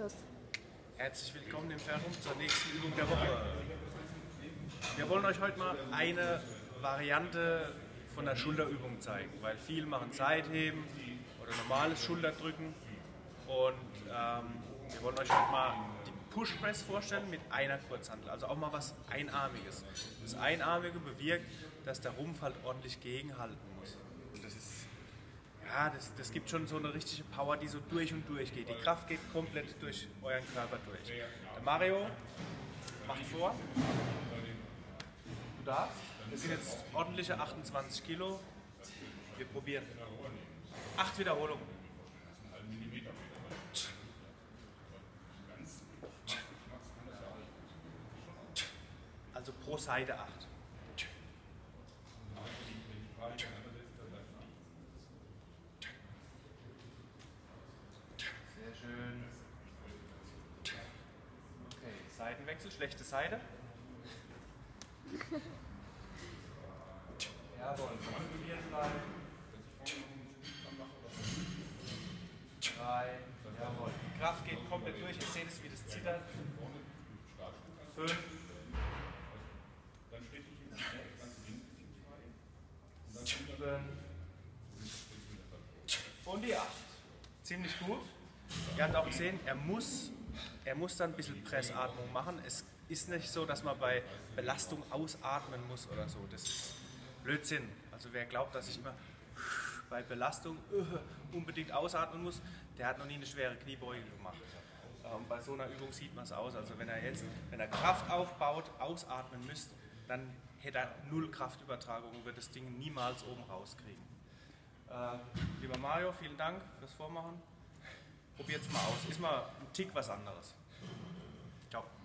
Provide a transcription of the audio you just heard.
Los. Herzlich willkommen im Ferrum zur nächsten Übung der Woche. Wir wollen euch heute mal eine Variante von der Schulterübung zeigen, weil viele machen Seitheben oder normales Schulterdrücken und wir wollen euch heute mal die Push Press vorstellen mit einer Kurzhantel, also auch mal was Einarmiges. Das Einarmige bewirkt, dass der Rumpf halt ordentlich gegenhalten muss. Und das ist, ja, das gibt schon so eine richtige Power, die so durch und durch geht. Die Kraft geht komplett durch euren Körper durch. Der Mario macht vor. Du darfst. Das sind jetzt ordentliche 28 Kilo. Wir probieren. 8 Wiederholungen. Also pro Seite 8. Sehr schön. Okay, Seitenwechsel, schlechte Seite. Jawohl, kontrolliert bleiben. 3, jawohl. Die Kraft geht komplett durch. Ihr seht es, wie das zittert. 5. Und die 8. Ziemlich gut. Ihr habt auch gesehen, er muss dann ein bisschen Pressatmung machen. Es ist nicht so, dass man bei Belastung ausatmen muss oder so. Das ist Blödsinn. Also wer glaubt, dass ich immer bei Belastung unbedingt ausatmen muss, der hat noch nie eine schwere Kniebeuge gemacht. Und bei so einer Übung sieht man es aus. Also wenn er Kraft aufbaut, ausatmen müsst, dann hätte er null Kraftübertragung und wird das Ding niemals oben rauskriegen. Lieber Mario, vielen Dank fürs Vormachen. Probiert es mal aus. Ist mal ein Tick was anderes. Ciao.